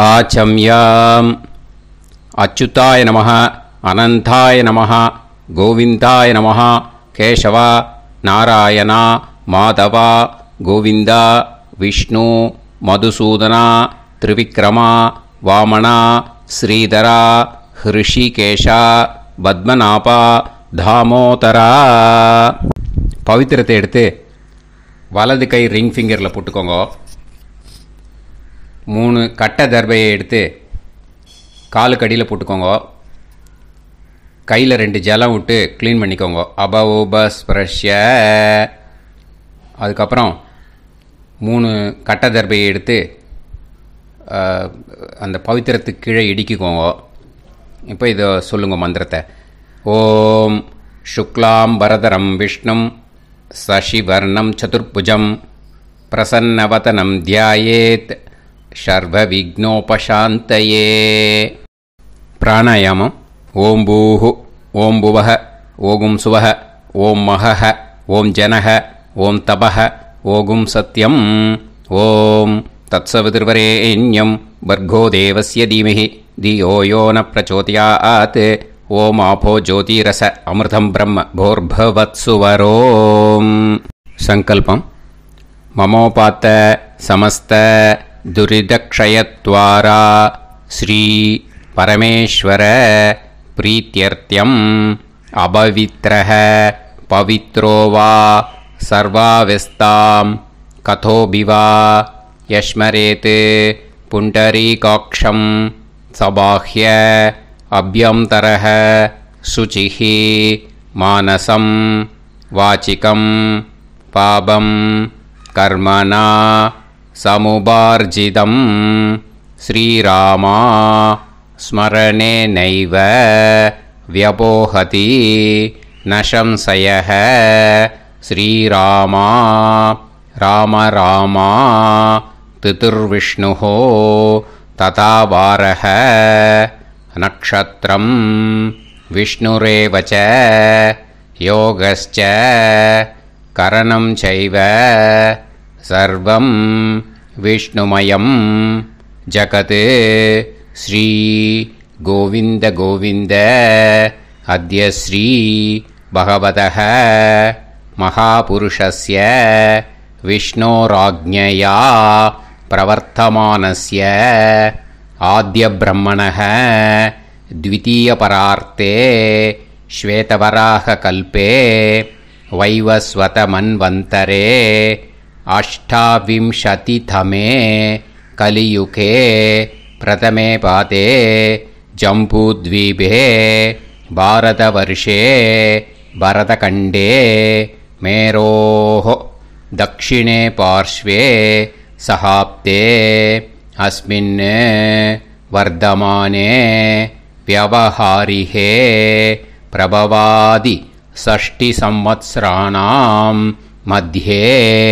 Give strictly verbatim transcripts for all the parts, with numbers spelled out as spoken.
ஆச்சம்யாம். அச்சுதாய நமஹ, அனந்தாய நமஹ, கோவிந்தாய நமஹ, கேசவா, நாராயணா, மாதவா, கோவிந்தா, விஷ்ணு, மதுசூதனா, திரிவிக்ரமா, வாமனா, ஸ்ரீதரா, ஹிருஷிகேஷா, பத்மநாபா, தாமோதரா. பவித்திரத்தை எடுத்து வலது கை ரிங் ஃபிங்கரில் போட்டுக்கோங்க. மூணு கட்டை தர்பையை எடுத்து காலுக்கடியில் போட்டுக்கோங்க. கையில் ரெண்டு ஜலம் விட்டு க்ளீன் பண்ணிக்கோங்க. அபவோபஸ்பிரஷ்ய. அதுக்கப்புறம் மூணு கட்டை தர்பையை எடுத்து அந்த பவித்திரத்துக்கு கீழே இடிக்கிக்கோங்க. இப்போ இதை சொல்லுங்க மந்திரத்தை. ஓம் சுக்லாம் வரதரம் விஷ்ணும் சசிவர்ணம் சதுர்புஜம் பிரசன்னவதனம் தியாயேத் சர்வ விக்னோபசாந்தயே. பிராணாயாமம். ஓம் பூஹு, ஓம் புவஹ, ஓகும் சுவஹ, ஓம் மஹஹ, ஓம் ஜனஹ, ஓம் தபஹ, ஓகும் சத்யம். ஓம் தத்சவிதுர்வரேண்யம் வர்கோ தேவஸ்ய தீமஹி தியோ யோ ந பிரச்சோதயாத். ஓம் ஆபோ ஜோதிரச அமிர்தம் பிரம்ம போர்பவத்சுவரோம். சங்கல்பம். மமோபாத்த சமஸ்த துரிதக்ஷயத்வாரா ஸ்ரீ பரமேஸ்வர பிரீத்யர்த்தியம் அபவித்ரஹ பவித்ரோ வா சர்வாவஸ்தாம் கதோபிவா யஸ்மரேத் புண்டரீகாக்ஷம் சபாஹ்ய அப்யந்தரஹ சுசிஹ மானசம் வாசிகம் பாபம் கர்மணா சமுபார்ஜிதம் ஸ்ரீராமா ஸ்மரணேனைவ வ்யபோஹதி நசம்சயஹ. ஸ்ரீராமா ராம ராமா திதிர்விஷ்ணுஹ ததா வாரஹ. நக்ஷத்ரம் விஷ்ணுரேவச யோகஸ்ச கரணம் சைவ சர்வம் விஷ்ணுமயம் ஜகத். ஸ்ரீ கோவிந்த கோவிந்த அத்ய ஸ்ரீ பகவதः மகாபுருஷஸ்ய விஷ்ணோராஜ்ஞயா பிரவர்த்தமானஸ்ய ஆத்ய பிரம்மணः த்விதீயபரார்த்தே ஸ்வேதவராக கல்பே வைவஸ்வத மன்வந்தரே அஷ்டாவிம்சதிதமே கலியுகே பிரதமே பாதே ஜம்பூத்வீபே பாரதவர்ஷே பரதகண்டே மேரோः தக்ஷிணே பார்ஷ்வே சஹாப்தே அஸ்மின் வர்தமானே व्यवहारिहे प्रभवादि षष्टि संवत्सराणां मध्ये.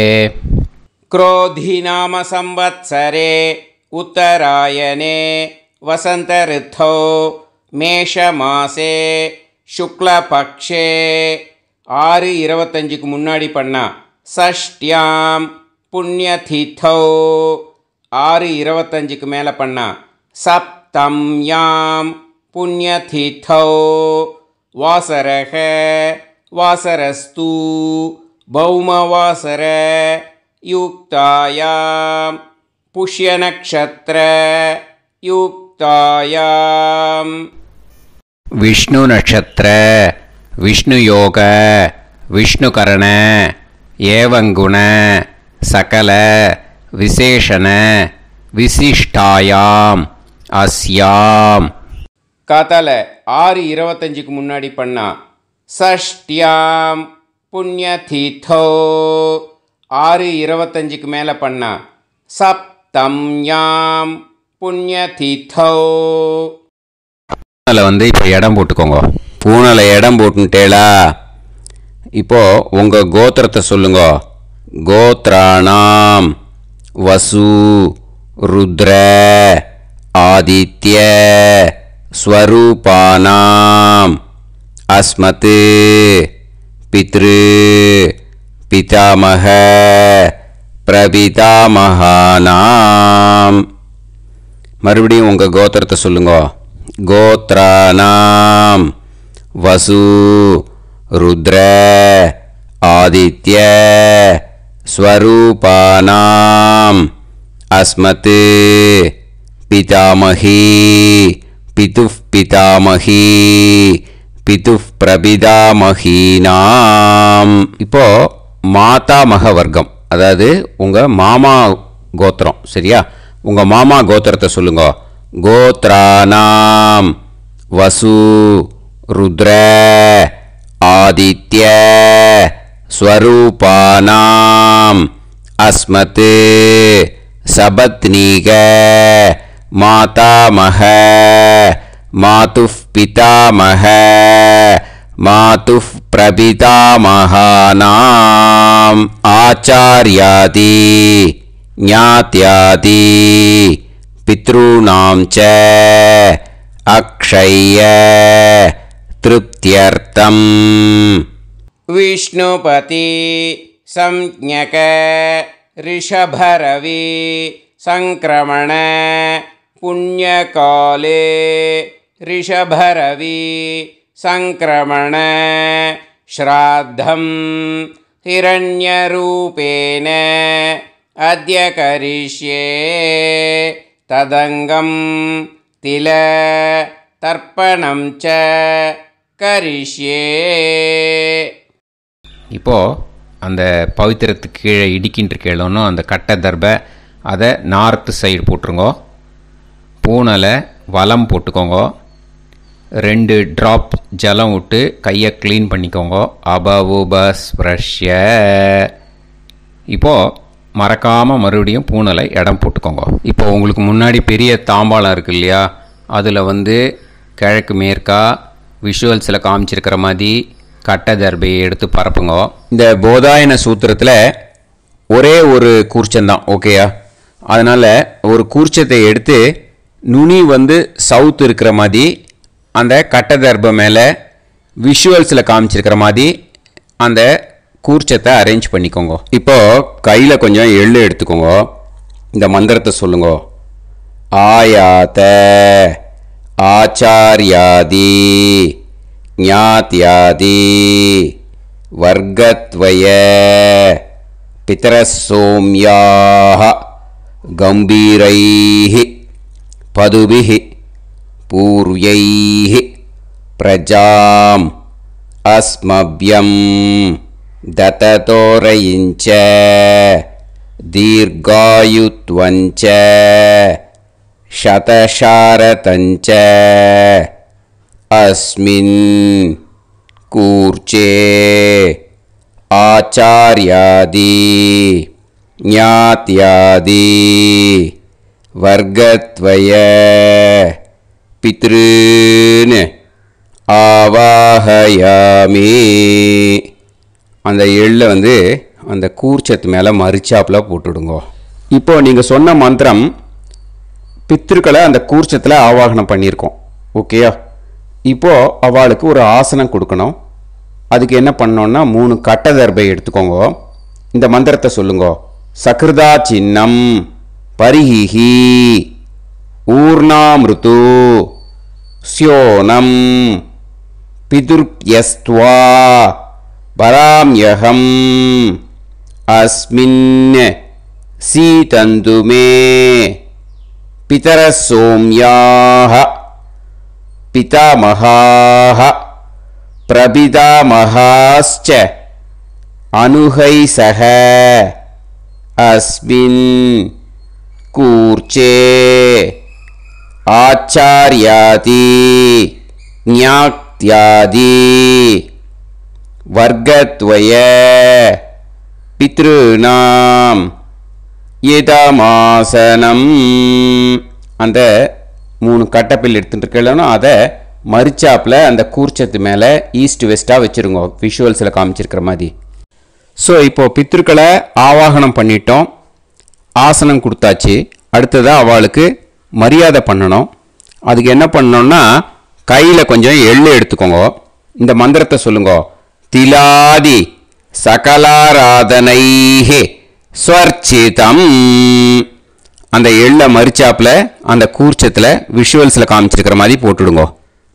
क्रोधिनाम संवत्सरे उत्तरायणे वसंत ऋतौ மேஷமாசே சுக்லபக்ஷே. ஆறு இருபத்தஞ்சுக்கு முன்னாடி பண்ணா சஷ்டியாம் புண்ணியதிதோ. ஆறு இருபத்தஞ்சுக்கு மேலே பண்ணா சப்தம்யாம் புண்ணியதிதோ. வாசரக வாசரஸ்து பௌமவாசர யுக்தாயாம் புஷ்யநக்ஷத்ர யுக்தாயாம். விஷ்ணு நட்சத்திர விஷ்ணு யோக விஷ்ணுகரண ஏவங்குண சகல விசேஷண விசிஷ்டாயாம் அஸ்யாம். காத்தால ஆறு இருபத்தஞ்சுக்கு முன்னாடி பண்ணா சஷ்டியாம் புண்ணியதிதோ. ஆறு இருபத்தஞ்சுக்கு மேலே பண்ணா சப்தம்யாம் புண்ணியதிதோ. பூனலை வந்து இப்போ இடம் போட்டுக்கோங்க. பூனலை இடம் போட்டுட்டேளா? இப்போது உங்கள் கோத்திரத்தை சொல்லுங்க. கோத்ராணாம் வசு ருத்ர ஆதித்ய ஸ்வரூபானாம் அஸ்மத் பித்ரு பிதாமக பிரபிதாமகானாம் மறுபடியும் உங்கள் கோத்திரத்தை சொல்லுங்க. கோத்ரானாம் வசு ருத்ர ஆதித்ய ஸ்வரூபானாம் அஸ்மத் பிதாமஹி பிதுஃப் பிதாமஹி பிதுஃப் பிரபிதாமஹீனாம். இப்போ மாதாமக வர்க்கம், அதாவது உங்கள் மாமா கோத்திரம். சரியா? உங்கள் மாமா கோத்திரத்தை சொல்லுங்க. கோத்ரானாம் வசு ருத்ர ஆதித்ய ஸ்வரூபானாம் அஸ்மத் சபத்னீக மாதாமக மாதுஃப் பிதாமக மாதுஃப் பிரபிதாமகானாம் ஆச்சார்யாதி ஞாத்யாதி பித்ருணாம் ச அக்ஷய திருப்தியர்த்தம். விஷ்ணுபதி சம்ஞக ரிஷபரவி சங்கிரமண புண்ணியகாலே ரிஷபரவி சங்கிரமண ஸ்ராத்தம் ஹிரண்யரூபேன அத்ய கரிஷ்யே ததங்கம் தில தர்ப்பணம் ச கரிஷ்யே. இப்போது அந்த பவித்திரத்துக்கு கீழே இடிக்கின்ற கீழே அந்த கட்டை தர்பை அதை நார்த்து சைடு போட்டுருங்கோ. பூனலை வலம் போட்டுக்கோங்க. ரெண்டு ட்ராப் ஜலம் விட்டு கையை க்ளீன் பண்ணிக்கோங்க. அபவுபஸ்ப்ரஷ்ய. இப்போது மறக்காமல் மறுபடியும் பூனலை இடம் போட்டுக்கோங்க. இப்போ உங்களுக்கு முன்னாடி பெரிய தாம்பாளம் இருக்குது இல்லையா, அதில் வந்து கிழக்கு மேற்கா விஷுவல்ஸில் காமிச்சிருக்கிற மாதிரி கட்டை தர்பையை எடுத்து பரப்புங்க. இந்த போதாயன சூத்திரத்தில் ஒரே ஒரு கூர்ச்சந்தான், ஓகேயா? அதனால் ஒரு கூர்ச்சத்தை எடுத்து நுனி வந்து சவுத் இருக்கிற மாதிரி அந்த கட்டை தர்பை மேலே விஷுவல்ஸில் காமிச்சிருக்கிற மாதிரி அந்த கூர்ச்சத்தை அரேஞ்ச் பண்ணிக்கோங்க. இப்போது கையில் கொஞ்சம் எள்ளு எடுத்துக்கோங்க. இந்த மந்திரத்தை சொல்லுங்க. ஆயாத ஆச்சார்யாதி ஞாத்யாதி வர்கத்வய பிதரசோம்யாஹ கம்பீரைஹி பதுபிஹி பூர்வைஹி பிரஜாம் அஸ்மப்யம் தததோரயிஞ்ச தீர்காயுத்வஞ்ச சதசாரதஞ்ச அஸ்மின் கூர்ச்சே ஆச்சார்யாதி ஞாத்யாதி வர்கத்வய பித்ருன் ஆவாஹயாமி. அந்த எள்ளை வந்து அந்த கூர்ச்சத்து மேலே மரிச்சாப்பில் போட்டுடுங்க. இப்போது நீங்கள் சொன்ன மந்திரம் பித்ருக்களை அந்த கூர்ச்சத்தில் ஆவாகனம் பண்ணியிருக்கோம், ஓகேயா? இப்போது அவளுக்கு ஒரு ஆசனம் கொடுக்கணும். அதுக்கு என்ன பண்ணோன்னா மூணு கட்டை தர்பை எடுத்துக்கோங்க. இந்த மந்திரத்தை சொல்லுங்க. சக்ருதா சின்னம் பரிஹிஹி ஊர்ணாமிருத்து ஸ்யோனம் பிதுர்யஸ்த்வா பராம்யகம் அஸ்மின் சீதந்துமே பிதரசோம்யாஹ பிதாமஹாஹ பிரபிதாமஹாஸ்ச அனுகைசஹ அஸ்மின் கூர்ச்சே ஆச்சார்யாதி ஞாத்யாதி வர்கத்வய பித்ருநாம் இதமாசனம். அந்த மூணு கட்டப்பில் எடுத்துகிட்டு இருக்கலன்னா அதை மரிச்சாப்பில் அந்த கூர்ச்சத்து மேலே ஈஸ்ட் வெஸ்ட்டாக வச்சுருங்க, விஷுவல்ஸில் காமிச்சிருக்கிற மாதிரி. ஸோ இப்போது பித்ருக்களை ஆவாகனம் பண்ணிட்டோம், ஆசனம் கொடுத்தாச்சு. அடுத்ததாக அவளுக்கு மரியாதை பண்ணணும். அதுக்கு என்ன பண்ணணும்னா கையில் கொஞ்சம் எள்ளு எடுத்துக்கோங்க. இந்த மந்திரத்தை சொல்லுங்க. திலாதி சகலாராதனைஹி ஸ்வர்ச்சிதம் அந்த எள்ள மரிச்சாப்பில் அந்த கூர்ச்சத்தில் விஷுவல்ஸில் காமிச்சிருக்கிற மாதிரி போட்டுடுங்க.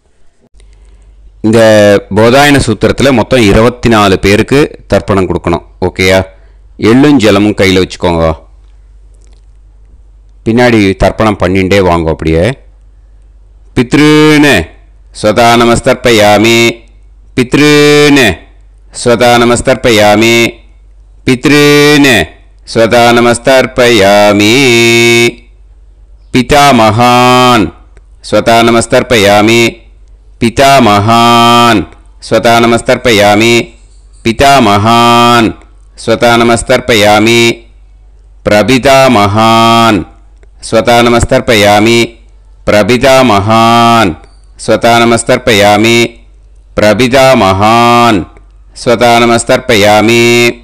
இந்த போதாயன சூத்திரத்தில் மொத்தம் இருபத்தி நாலு பேருக்கு தர்ப்பணம் கொடுக்கணும். ஓகேயா? எள்ளும் ஜலமும் கையில் வச்சுக்கோங்க. பின்னாடி தர்ப்பணம் பண்ணிண்டே வாங்க. அப்படியே பித்ருன்னு ஸ்வதா நமஸ்தர்ப்பயாமி, பித்ருன்னு ஸ்வதா நமஸ்தர்ப்பயாமி, பித்ருன்னு ஸ்வதா நமஸ்தர்ப்பயாமி, பிதாமகான் ஸ்வதா நமஸ்தர்ப்பயாமி, பிதாமகான் ஸ்வதா நமஸ்தர்ப்பயாமி, பிதாமகான் ஸ்வதா நமஸ்தர்ப்பயாமி, பிரபிதாமகான் ஸ்வதா நமஸ்தர்ப்பயாமி, பிரபிதாமகான் ஸ்வதா நமஸ்தர்ப்பயாமி, பிரபிதாமகான் ஸ்வதா நமஸ்தர்ப்பயாமி,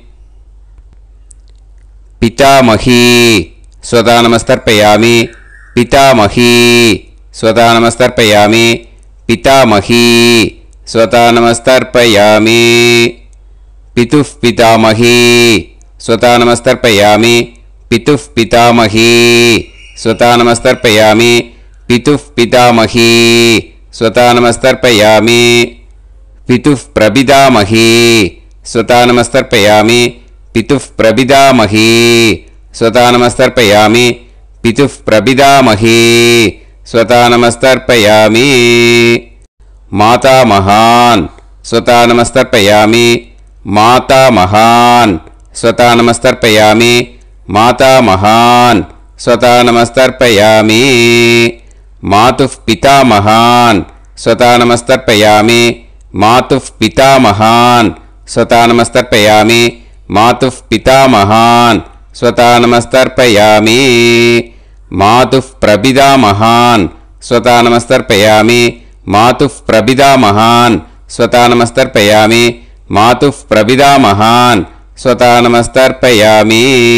பிதாமகி ஸ்வதா நமஸ்தர்ப்பயாமி, பிதாமகி ஸ்வதா நமஸ்தர்ப்பயாமி, பிதாமகி ஸ்வதா நமஸ்தர்ப்பயாமி, பிதுஃப் பிதாமகி ஸ்வதா நமஸ்தர்ப்பயாமி, பிதுஃப் பிதாமகி ஸ்வதா நமஸ்தர்ப்பயாமி, பிதுஃப் பிதாமகி ஸ்வதா நமஸ்தர்ப்பயாமி, பிதுஃப் பிரபிதாமகி ஸ்வதா நமஸ்தர்ப்பயாமி, பிதுஃப் பிரபிதாமகி ஸ்வதா நமஸ்தர்ப்பயாமி, பிதுஃப் பிரபிதாமகி ஸ்வதா நமஸ்தர்ப்பயாமி, மாதாமகான் ஸ்வதா நமஸ்தர்ப்பயாமி, மாதாமகான் ஸ்வதா நமஸ்தர்ப்பயாமி, மாதாமகான் ஸ்வதா நமஸ்தர்ப்பயாமி, மாதுஃப் பிதாமகான் ஸ்வதா நமஸ்தர்ப்பயாமி, மாதுஃப் பிதாமகான் ஸ்வதா நமஸ்தர்ப்பயாமி, மாதுஃப் பிதாமகான் ஸ்வதா நமஸ்தர்ப்பயாமி, மாதுஃப் பிரபிதாமகான் ஸ்வதா நமஸ்தர்ப்பயாமி, மாதுஃப் பிரபிதாமகான் ஸ்வதா நமஸ்தர்ப்பயாமி, மாதுஃப் பிரபிதாமகான் ஸ்வதா நமஸ்தர்ப்பயாமி,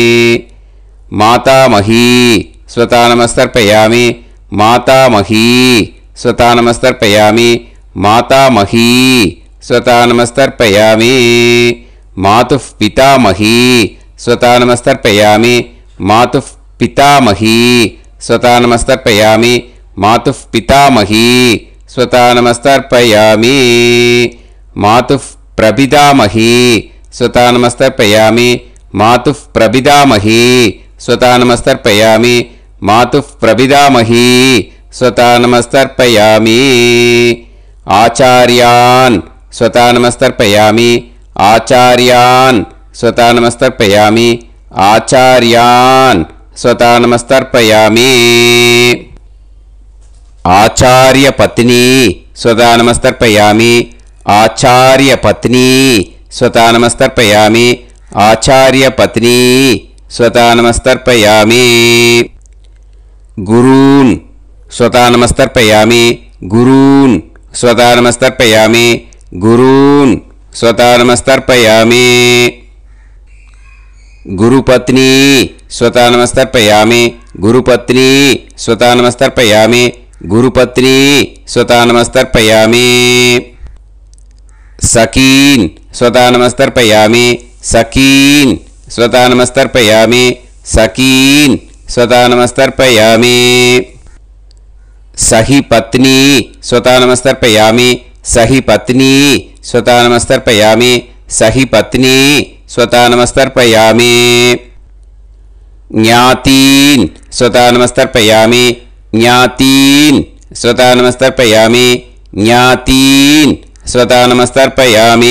மாதாமகி ஸ்வதா நமஸ்தர்ப்பயாமி, மாதாமகி ஸ்வதா நமஸ்தர்ப்பயாமி, மாதாமகி ஸ்வதா நமஸ்தர்ப்பயாமி, மாதுஃப் பிதாமகி ஸ்வதா நமஸ்தர்ப்பயாமி, மாதுஃப் பிதாமகி ஸ்வதா நமஸ்தர்ப்பயாமி, மாதுஃப் பிதாமகி ஸ்வதா நமஸ்தர்ப்பயாமி, மாதுஃப் பிரபிதாமகி ஸ்வதா நமஸ்தர்ப்பயாமி, மாதுஃப் பிரபிதாமகி ஸ்வதா நமஸ்தர்ப்பயாமி, மாதுஃப் பிரபிதாமகி ஸ்வதா நமஸ்தர்ப்பயாமி, ஆச்சார்யான் ஸ்வதா நமஸ்தர்ப்பயாமி, ஆச்சார்யான் ஸ்வதா நமஸ்தர்ப்பயாமி, ஆச்சார்யான் ஸ்வதா நமஸ்தர்ப்பயாமி, ஆச்சார்ய பத்னி ஸ்வதா நமஸ்தர்ப்பயாமி, ஆச்சார்ய பத்னி ஸ்வதா நமஸ்தர்ப்பயாமி, ஆச்சார்ய பத்னி ஸ்வதா நமஸ்தர்ப்பயாமி, குரூன் ஸ்வதா நமஸ்தர்ப்பயாமி, குரூன் ஸ்வதா நமஸ்தர்ப்பயாமி, குரூன் ஸ்வதா நமஸ்தர்ப்பயாமி, குருபத்னி ஸ்வதா நமஸ்தர்ப்பயாமி, குருபத்னி ஸ்வதா நமஸ்தர்ப்பயாமி, குருபத்னி ஸ்வதா நமஸ்தர்ப்பயாமி, சகீன் ஸ்வதா நமஸ்தர்ப்பயாமி, சகீன் ஸ்வதா நமஸ்தர்ப்பயாமி, சகீன் ஸ்வதா நமஸ்தர்ப்பயாமி, சஹி பத்னி ஸ்வதா நமஸ்தர்ப்பயாமி, சஹி பத்னி ஸ்வதா நமஸ்தர்ப்பயாமி, சஹி பத்னி ஸ்வதா நமஸ்தர்ப்பயாமி, ஞாதீன் ஸ்வதா நமஸ்தர்ப்பயாமி, ஞாதீன் ஸ்வதா நமஸ்தர்ப்பயாமி, ஞாதீன் ஸ்வதா நமஸ்தர்ப்பயாமி,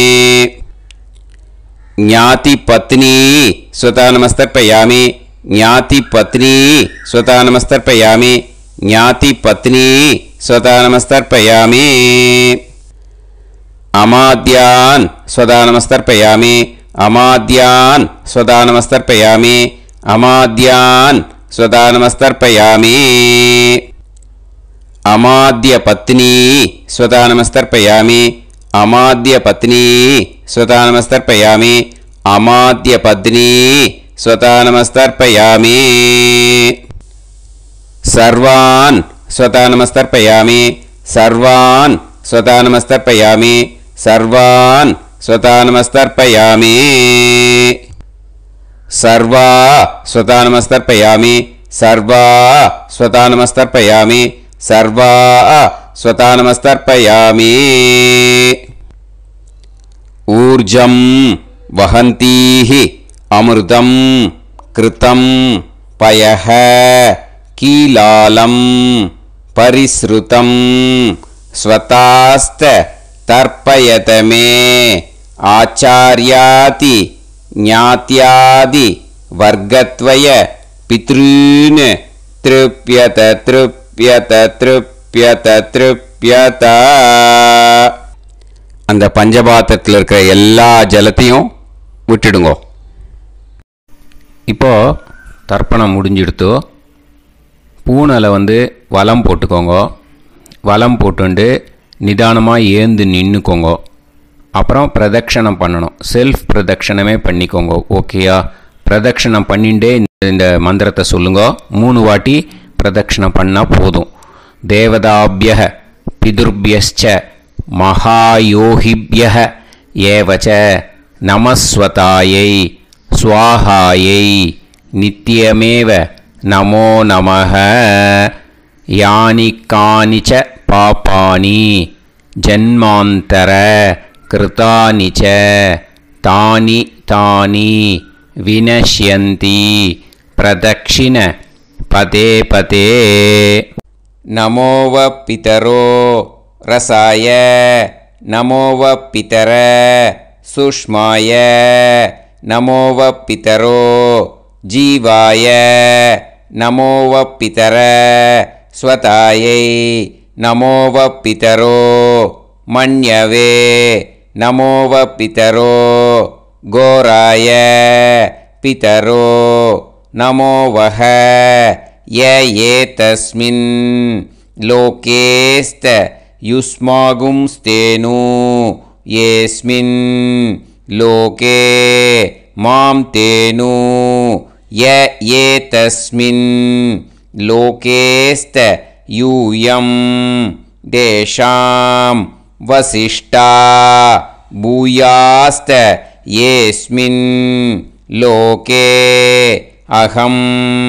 ஞாதி பத்னி ஸ்வதா நமஸ்தர்ப்பயாமி, ஞாதி பத்னி ஸ்வதா நமஸ்தர்ப்பயாமி, ஞாதி பத்னி ஸ்வதா நமஸ்தர்ப்பயாமி, அமாத்யான் ஸ்வதா நமஸ்தர்ப்பயாமி, அமாத்யான் ஸ்வதா நமஸ்தர்ப்பயாமி, அமாத்யான் ஸ்வதா நமஸ்தர்ப்பயாமி, அமாத்ய பத்னி ஸ்வதா நமஸ்தர்ப்பயாமி, அமாத்ய பத்னி ஸ்வதா நமஸ்தர்ப்பயாமி, அமாத்ய பத்னி ஸ்வதா நமஸ்தர்ப்பயாமி, சர்வான் ஸ்வதா நமஸ்தர்ப்பயாமி, சர்வான் ஸ்வதா நமஸ்தர்ப்பயாமி, சர்வான் ஸ்வதா நமஸ்தர்ப்பயாமி, சர்வா ஸ்வதா நமஸ்தர்ப்பயாமி, सर्वा स्वतानमस्तर्पयामि सर्वा स्वतानमस्तर्पयामि ऊर्जं वहन्तीः अमृतं कृतं पयः कीलालं परिसृतं स्वतास्त तर्पयत मे आचार्याति ज्ञात्यादि वर्गत्वय पितॄन् तृप्यत तृप्यत तृप्यत तृप्यत அந்த பஞ்சபாத்திரத்தில் இருக்கிற எல்லா ஜலத்தையும் விட்டுடுங்கோ. இப்போ தர்ப்பணம் முடிஞ்சிடுத்து. பூனலை வந்து வலம் போட்டுக்கோங்க. வலம் போட்டுண்டு நிதானமாக ஏந்து நின்றுக்கோங்க. அப்புறம் பிரதட்சணம் பண்ணணும். செல்ஃப் பிரதட்சணமே பண்ணிக்கோங்க. ஓகேயா? பிரதட்சணம் பண்ணிண்டே இந்த மந்திரத்தை சொல்லுங்க. மூணு வாட்டி பிரதட்சணம் பண்ணால் போதும். தேவதாபிய பிதுர்பியஸ்ச மகாயோகிபிய ஏவச்ச நமஸ்வதாயை ஸ்வாஹாயை நித்யமேவ நமோ நமஹ யானி கானிச்ச பாபானி ஜன்மாந்தர கிருதானிச்ச தானி தானி வினஷ்யந்தி பிரதக்ஷிண பதே பதே நமோவ பிதரோ ரசாய நமோவ பிதர சுஷ்மாய நமோவ பிதரோ ஜீவாய நமோவ பிதர ஸ்வதாயை நமோவ பிதரோ மன்யவே நமோவ பிதரோ கோராய பிதரோ நமோவஹ ய ஏதஸ்மின் லோகேஸ்த யுஸ்மாகும்ஸ்தேனு ஏஸ்மின் லோகே மாம் தேனு ய ஏதஸ்மின் லோகேஸ்த யூயம் தேஷாம் வசிஷ்டா பூயாஸ்த ஏஸ்மின் லோகே அகம்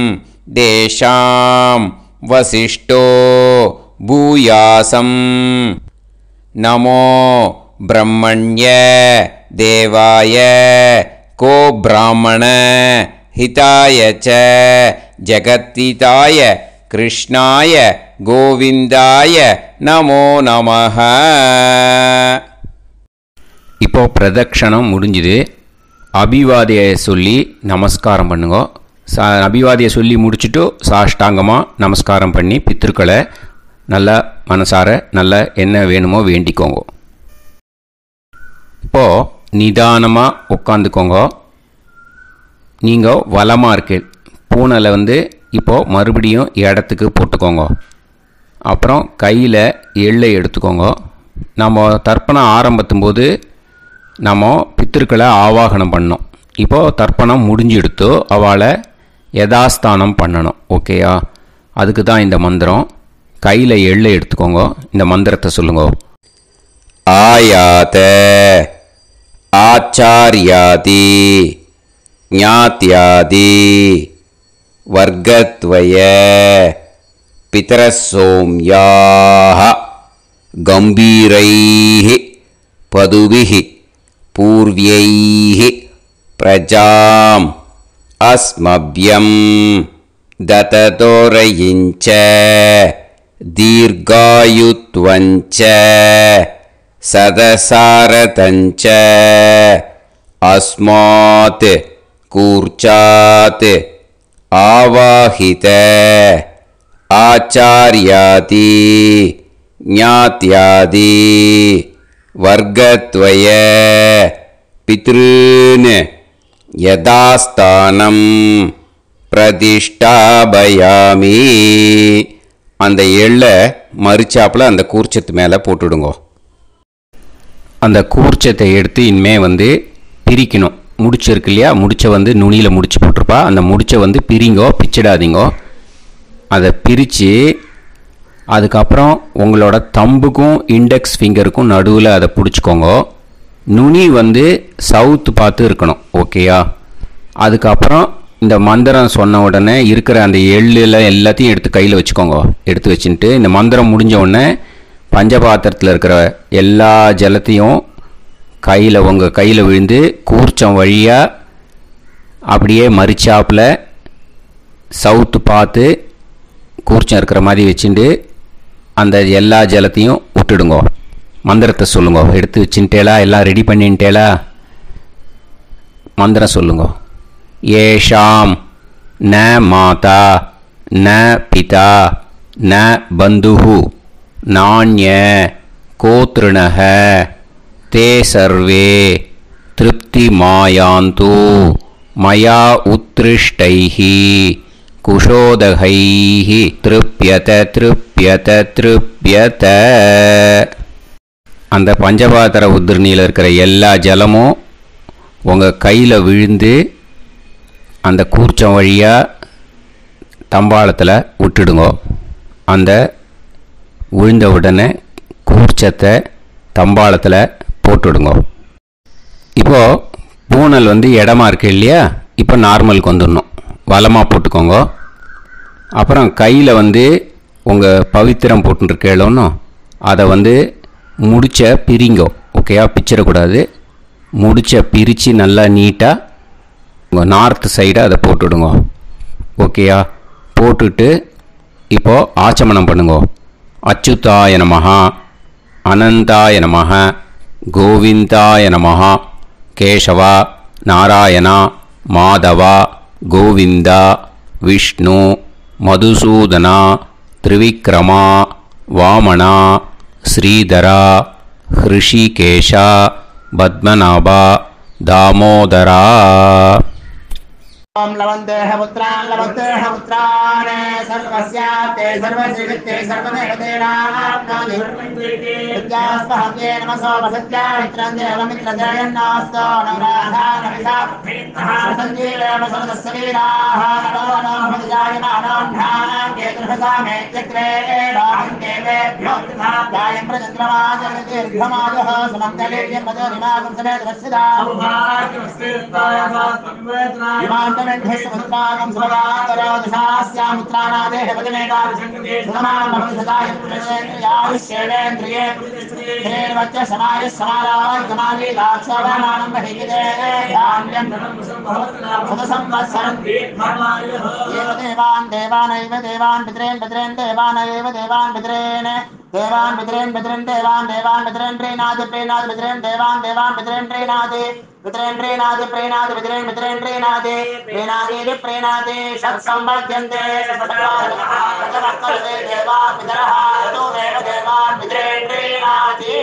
தேஷாம் வசிஷ்டோ பூயாசம் நமோ பிரம்மண்ய தேவாய கோ பிராமண ஹிதாய ச ஜகத்திதாய கிருஷ்ணாய கோவிந்தாய நமோ நமஹ. இப்போ பிரதட்சணம் முடிஞ்சுது. அபிவாதியை சொல்லி நமஸ்காரம் பண்ணுங்க. சா அபிவாதியை சொல்லி முடிச்சுட்டு சாஷ்டாங்கமாக நமஸ்காரம் பண்ணி பித்ருக்களை நல்லா மனசார நல்லா என்ன வேணுமோ வேண்டிக்கோங்க. இப்போது நிதானமாக உட்காந்துக்கோங்க. நீங்கள் வலமாக இருக்கு பூனலை வந்து இப்போது மறுபடியும் இடத்துக்கு போட்டுக்கோங்க. அப்புறம் கையில் எள்ளை எடுத்துக்கோங்க. நம்ம தர்ப்பணம் ஆரம்பித்தும் போது நம்ம பித்திருக்களை ஆவாகனம் பண்ணோம். இப்போது தர்ப்பணம் முடிஞ்செடுத்து அவளை யதாஸ்தானம் பண்ணணும். ஓகேயா? அதுக்கு தான் இந்த மந்திரம். கையில் எள்ளை எடுத்துக்கோங்க. இந்த மந்திரத்தை சொல்லுங்க. ஆயாத ஆச்சாரியாதி ஞாத்யாதி வர்க்கத்வய பிதரசோம்யாஹ கம்பீரைஹி பதுபிஹி பூர்வ்யைஹி பிரஜாம் அஸ்மப்யம் தததோரயிஞ்ச தீர்காயுத்வஞ்ச சதசாரதஞ்ச அஸ்மாத் கூர்ச்சாத் ஆவாஹித ஆச்சார்யாதி ஞாத்யாதி வர்க்கத்வய பித்ருன் யதாஸ்தானம் பிரதிஷ்டாபயாமி. அந்த எள்ளை மறிச்சாப்பில் அந்த கூர்ச்சத்து மேலே போட்டுடுங்க. அந்த கூர்ச்சத்தை எடுத்து இனிமே வந்து பிரிக்கணும். முடிச்சிருக்கு இல்லையா? முடிச்சை வந்து நுனியில் முடிச்சு போட்டிருப்பா. அந்த முடிச்சை வந்து பிரிங்கோ, பிச்சிடாதீங்கோ. அதை பிரித்து அதுக்கப்புறம் உங்களோட தம்புக்கும் இண்டெக்ஸ் ஃபிங்கருக்கும் நடுவில் அதை பிடிச்சிக்கோங்க. நுனி வந்து சவுத்து பார்த்து இருக்கணும். ஓகேயா? அதுக்கப்புறம் இந்த மந்திரம் சொன்ன உடனே இருக்கிற அந்த எள்ளில் எல்லாத்தையும் எடுத்து கையில் வச்சுக்கோங்க. எடுத்து வச்சுட்டு இந்த மந்திரம் முடிஞ்ச உடனே பஞ்சபாத்திரத்தில் இருக்கிற எல்லா ஜலத்தையும் கையில் உங்கள் கையில் விழுந்து கூர்ச்சம் வழியாக அப்படியே மறிச்சாப்பில் சவுத்து பார்த்து கூர்ச்சம் இருக்கிற மாதிரி வச்சுட்டு அந்த எல்லா ஜலத்தையும் விட்டுடுங்க. மந்திரத்தை சொல்லுங்க. எடுத்து வச்சுட்டேலா? எல்லாம் ரெடி பண்ணிட்டேலா? மந்திரம் சொல்லுங்க. ஏஷாம் ந மாதா ந பிதா ந பந்துஹு நாண்ய கோத்ருணஹ தே சர்வே திருப்தி மாயாந்து மயா உத்ருஷ்டைஹி குஷோதகைஹி திருப்யத திருப்யத திருப்யத. அந்த பஞ்சபாத்திர உதிர்ணியில் இருக்கிற எல்லா ஜலமும் உங்கள் கையில் விழுந்து அந்த கூர்ச்சம் வழியாக தம்பாளத்தில் விட்டுடுங்க. அந்த விழுந்த உடனே கூர்ச்சத்தை தம்பாளத்தில் போட்டுடுங்க. இப்போது பூனல் வந்து இடமா இருக்கு இல்லையா? இப்போ நார்மலுக்கு வந்துடணும். வலமாக போட்டுக்கோங்க. அப்புறம் கையில் வந்து உங்கள் பவித்திரம் போட்டுருக்கேளோன்னு அதை வந்து முடிச்ச பிரிங்கோ. ஓகேயா? பிச்சிடக்கூடாது. முடிச்ச பிரித்து நல்லா நீட்டாக உங்கள் நார்த்து சைடை அதை போட்டுவிடுங்க. ஓகேயா? போட்டுட்டு இப்போது ஆச்சமனம் பண்ணுங்க. அச்சுதாய நமஹ அனந்தாய நமஹ கோவிந்தாய நமஹ கேசவா நாராயணா மாதவா கோவிந்தா விஷ்ணு மதுசூதனா திரிவிக்ரமா வாமனா ஸ்ரீதரா ஹிருஷிகேஷா பத்மநாபா தாமோதரா. ओम लवन्तेह पुत्रान् लवन्तेह पुत्रान् सर्वस्याते सर्वश्रीवित्ते सर्वदेवतेनाप्नोति विद्यास्पहते नमसो वसत्या मित्रं देवमित्रजयन्नास्तो नवराधानमिषा सञ्जीवेम सर्वस्वीराः नमो नमः जायमानां केतुर्भसामे चक्रे राहं देवेभ्यो गायं प्रचन्द्रमाजगदीर्घमाजः समङ्गलेयं पदोनिमागं समेत वत्सदा समुद्रागं सुभगान्तरादशास्यामुत्रानादेह वदनेकाभिसङ्गते सुधमानमभिसदाय पुरुषेन्द्रियाविश्येवेन्द्रिये धेर्वच्च समायः समाराय कमाली दाक्षावानानं महिगिते धान्यं सदसंवत्सरं एव देवान् देवानैव देवान् पितॄन् पितॄन् देवानैव देवान् पितॄन् देवान् पितॄन् पितॄन् देवान् देवान् पितॄन् प्रीणाति प्रीणाति पितॄन् देवान् देवान् पितॄन् प्रीणाति पितॄन् प्रीणाति प्रीणाति पितॄन् पितॄन् प्रीणाति प्रीणाति प्रीणाति षट्संवर्ध्यन्ते षट्संवर्ध्यन्ते देवा पितरः ततोमेव देवान् पितॄन् प्रीणाति.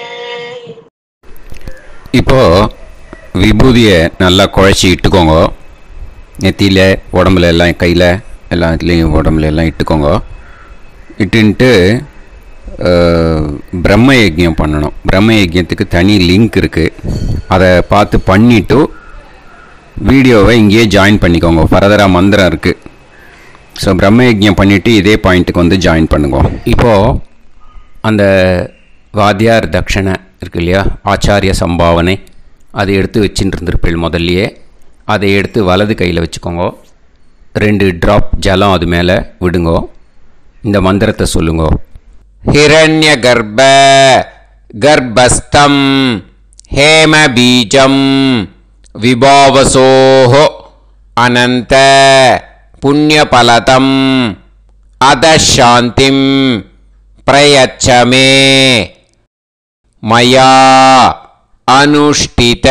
இப்போ விபூதியை நல்லா குழச்சி இட்டுக்கோங்க. நெத்தியில் உடம்புல எல்லாம் கையில் எல்லா இதுலேயும் உடம்புல எல்லாம் இட்டுக்கோங்க. இட்டுன்ட்டு பிரம்ம யஜ்யம் பண்ணணும். பிரம்ம யஜ்யத்துக்கு தனி லிங்க் இருக்குது. அதை பார்த்து பண்ணிவிட்டு வீடியோவை இங்கேயே ஜாயின் பண்ணிக்கோங்க. ஃபர்தராக மந்திரம் இருக்குது. ஸோ பிரம்ம யஜ்யம் பண்ணிவிட்டு இதே பாயிண்ட்டுக்கு வந்து ஜாயின் பண்ணுங்க. இப்போது அந்த வாத்தியார் தட்சணை இருக்கு இல்லையா, ஆச்சாரிய சம்பாவனை, அதை எடுத்து வச்சுட்டு இருந்திருப்பேன் முதல்லையே. அதை எடுத்து வலது கையில் வச்சுக்கோங்க. ரெண்டு ட்ராப் ஜலம் அது மேலே விடுங்க. இந்த மந்திரத்தை சொல்லுங்க. हिरण्य गर्भ गर्भस्थं हेम बीजं विभावसोः अनंत पुण्यफलतम् अदशान्तिं प्रयच्छ मे मया अनुष्ठित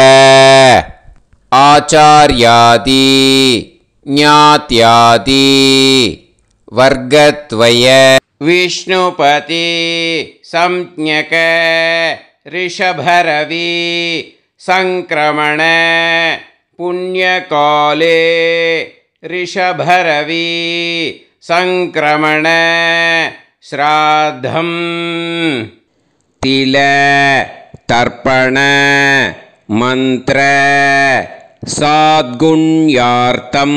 आचार्यादि ज्ञात्यादि वर्गद्वय विष्णुपति संज्ञक ऋषभरवि संक्रमण पुण्यकाले ऋषभरवि संक्रमण श्राद्धं तिल तर्पण मंत्र साद्गुण्यार्थं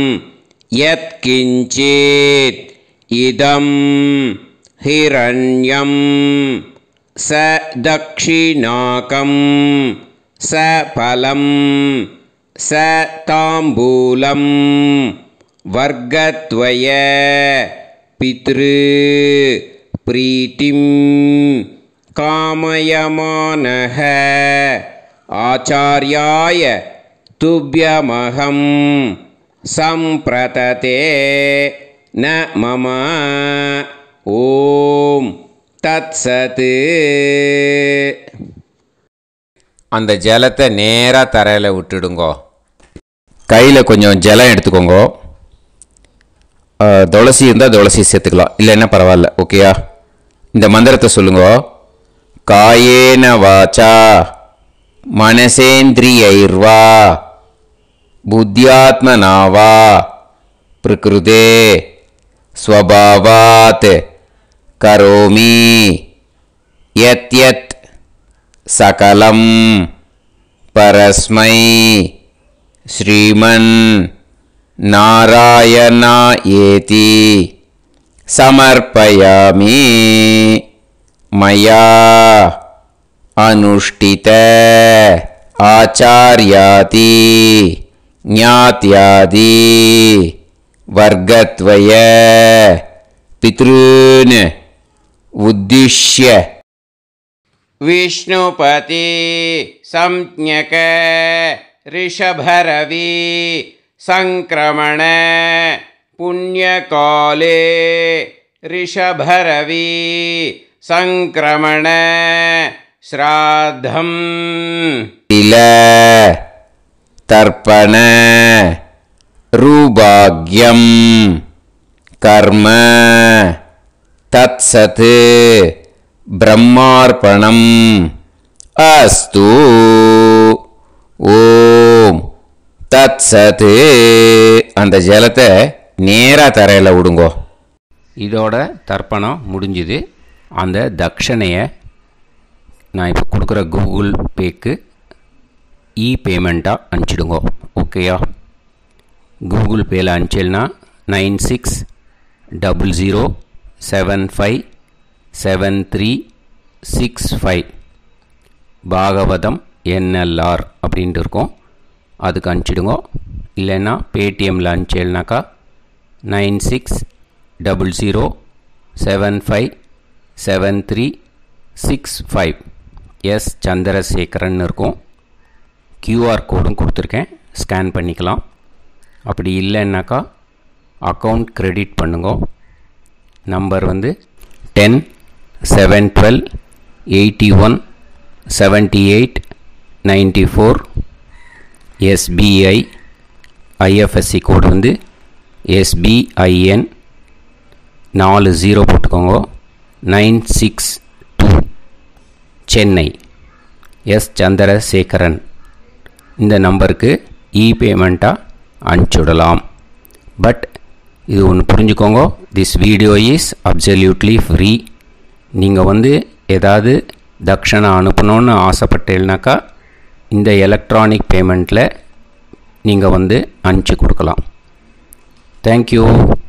यत्किंचित् इदं हिरण्यं स दक्षिणाकं स फलं स ताम्बूलं वर्गद्वय पितृ प्रीतिं कामयमानः आचार्याय तुभ्यमहं सम्प्रतते न मम ॐ तत्सत्. அந்த ஜலத்தை நேராக தரையில் விட்டுடுங்கோ. கையில் கொஞ்சம் ஜலம் எடுத்துக்கோங்க. துளசி இருந்தால் துளசி சேர்த்துக்கலாம், இல்லைன்னா பரவாயில்ல. ஓகேயா? இந்த மந்திரத்தை சொல்லுங்க. காயேன வாச்சா மனசேந்திரியைர்வா புத்தியாத்மனாவா பிரகிருதே ஸ்வபாவாத் கரோமி யத் யத் சகலம் பரஸ்மை ஸ்ரீமன் நாராயணாயேதி சமர்ப்பயாமி. மயா அனுஷ்டித ஆச்சார்யாதி ஞாத்யாதி வர்கத்வய பித்ருன் உத்திஷ்ய विष्णुपति संज्ञक ऋषभरवि संक्रमण पुण्यकाले ऋषभरवि संक्रमण श्राद्धं तिल तर्पण रूभाग्यं कर्म तत्सत् பிரம்மார்ப்பணம் அஸ்து. ஓம் தத்சத். அந்த ஜலத்தை நேராக தரையில் விடுங்கோ. இதோட தர்ப்பணம் முடிஞ்சுது. அந்த தட்சணையை நான் இப்போ கொடுக்குற கூகுள் பேக்கு இ பேமெண்ட்டாக அனுப்பிச்சிடுங்கோ. ஓகேயா? கூகுள் பேயில் அனுப்பிச்சல்னா nine six double zero seven five seven three six five Bhagavatam NLR அப்படின்ட்டு இருக்கும். அதுக்கு அனுப்பிச்சிடுங்க. இல்லைன்னா பேடிஎம்மில் அனுப்பிச்சேல்னாக்கா nine six double zero seven five seven three six five S Chandrasekaran இருக்கும். கியூஆர் கோடும் கொடுத்துருக்கேன், ஸ்கேன் பண்ணிக்கலாம். அப்படி இல்லைன்னாக்கா அக்கௌண்ட் கிரெடிட் பண்ணுங்க. நம்பர் வந்து ten seven twelve eighty one seventy eight ninety four. SBI IFSC code வந்து எஸ்பிஐஎன் நாலு ஜீரோ போட்டுக்கோங்க. Nine six two Chennai. S Chandrasekaran. இந்த நம்பருக்கு இ பேமெண்ட்டாக அனுப்பிச்சுடலாம். பட் இது ஒன்று புரிஞ்சுக்கோங்க, this video is absolutely free. நீங்கள் வந்து ஏதாவது தட்சணை அனுப்பணுன்னு ஆசைப்பட்டேன்னாக்கா இந்த எலக்ட்ரானிக் பேமெண்ட்டில் நீங்கள் வந்து அனுப்பிச்சி கொடுக்கலாம். தேங்க்யூ.